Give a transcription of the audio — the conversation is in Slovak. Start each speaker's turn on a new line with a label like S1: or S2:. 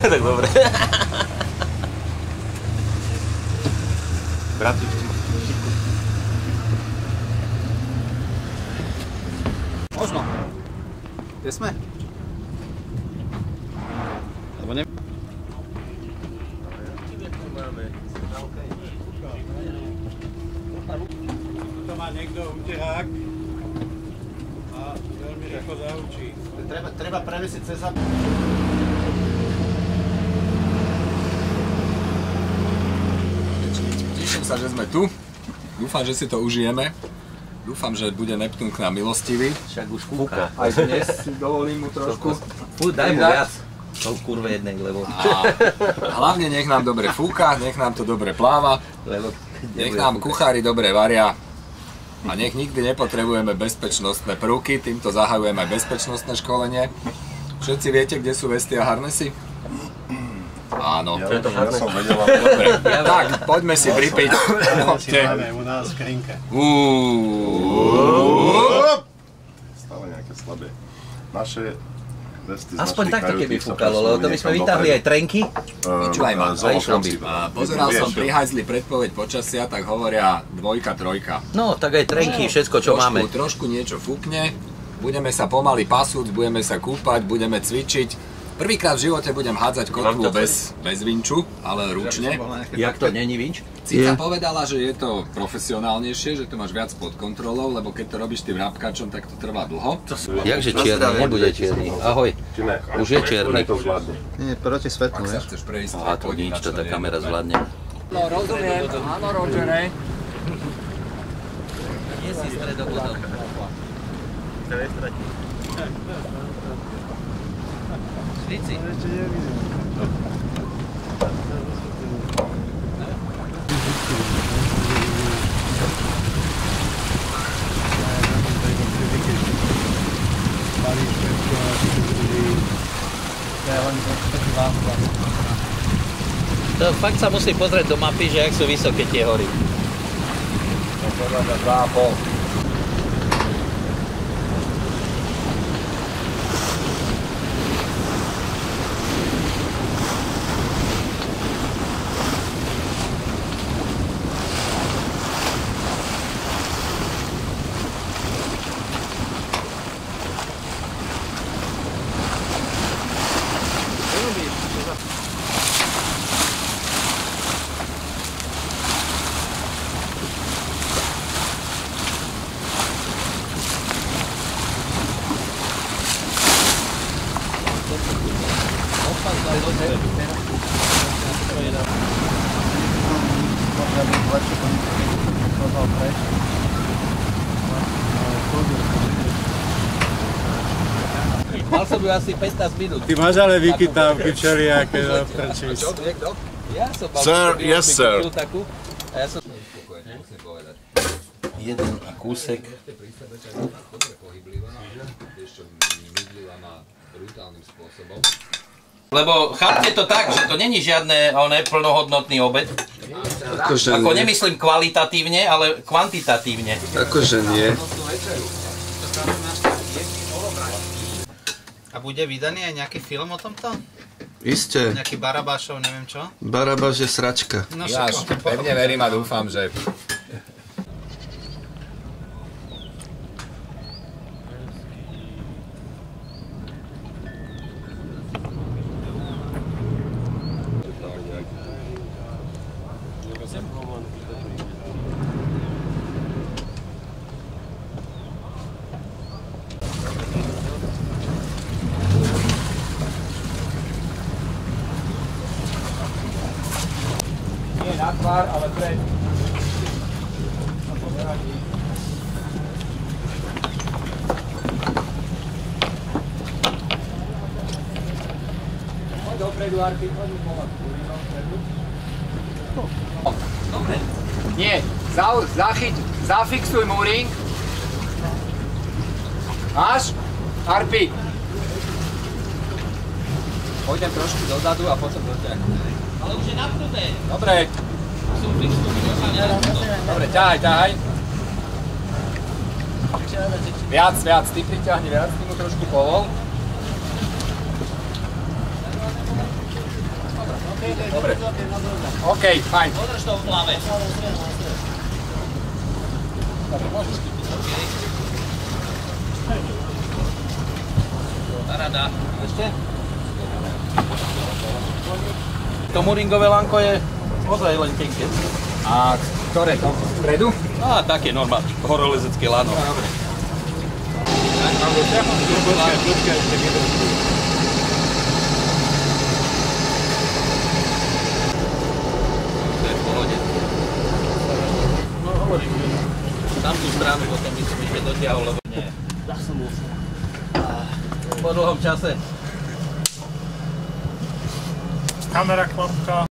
S1: Tak dobre.
S2: Bratri,
S3: Možno. Kde sme? Lebo ne...
S4: To má niekto uterák a veľmi rýchlo zaučí.
S2: Treba prevesiť cez
S5: Teším sa, že sme tu. Dúfam, že si to užijeme. Dúfam, že bude Neptún k nám milostivý.
S1: Však už fúka.
S5: Aj dnes si dovolím mu trošku.
S1: Daj mu viac. To kurve jednej, lebo...
S5: A hlavne nech nám dobre fúka, nech nám to dobre pláva, nech nám kuchári dobre varia a nech nikdy nepotrebujeme bezpečnostné prvky, týmto zahajujeme aj bezpečnostné školenie. Všetci viete, kde sú vesty a harnesy? Áno.
S2: Ja som vedela.
S5: Dobre, tak poďme si pripiť.
S4: Si máme u nás v skrinke.
S2: Stále nejaké slabé. Naše vesty
S1: Aspoň takto keby fúkalo, lebo to by sme vytáhli aj trenky.
S5: Počúvaj ma, pozeral som pri
S2: Vieš,
S5: hajzli predpoveď počasia, tak hovoria 2, 3.
S1: No, tak aj trenky, všetko čo máme.
S5: Trošku niečo fúkne, budeme sa pomaly pasúť, budeme sa kúpať, budeme cvičiť. Prvýkrát v živote budem hádzať kotvu bez vinču, ale ručne.
S1: Jak to není vinč?
S5: Cica povedala, že je to profesionálnejšie, že to máš viac pod kontrolou, lebo keď to robíš tým vrabkačom, tak to trvá dlho.
S1: Jakže čierny, nebude čierny. Ahoj. Už je čierny.
S3: Nie, proti svetlu,
S5: Ak sa
S3: vieš.
S5: chceš prejsť,
S1: A to nič, to tá kamera zvládne.
S5: No rozumiem, áno Roger,
S1: Nie si stredobodom. Švici. To fakt sa musí pozrieť do mapy, že jak sú vysoké tie hory.
S5: No podľa mňa 2,5.
S1: Mal som ju asi 15 minút.
S4: Ty máš ale vykytávky všelijaké do prčíc.
S1: Ja som mal
S2: Sir, yes, sir.
S1: takú. A ja som... Jeden kúsek. Lebo chápte to tak, že to není žiadne plnohodnotný obed.
S6: Akože
S1: Ako
S6: nie.
S1: nemyslím kvalitatívne, ale kvantitatívne.
S6: Akože nie.
S3: A bude vydaný aj nejaký film o tomto?
S6: Isté.
S3: Nejaký Barabášov, neviem čo?
S6: Barabáš je sračka.
S3: No
S5: Ja až pevne verím a dúfam, že... Nie na tvár, ale pred. Poď dopredu, Arpi, poď mi pomôcť. Dobre. Nie, zafixuj múring. Máš? Arpi. Pôjdem trošku dozadu a potom dotiahnem.
S1: Ale už je napnuté.
S5: Dobre. Dobre, ťahaj. Viac, ty priťahni viac, ty mu trošku povol. Dobre. OK, fajn.
S1: Podrž to v plave. Rada. Ešte? To muringové lanko je ozaj len tenké.
S5: A ktoré to? Vpredu?
S1: Á, také normálne, horolezecké lano.
S5: Dobre.
S4: Počkaj, ešte video.
S1: To je v pohode. No hovorím, že tam tú stranu potom by som ešte dotiahol, lebo nie. Po dlhom čase.
S4: Kamera klapka.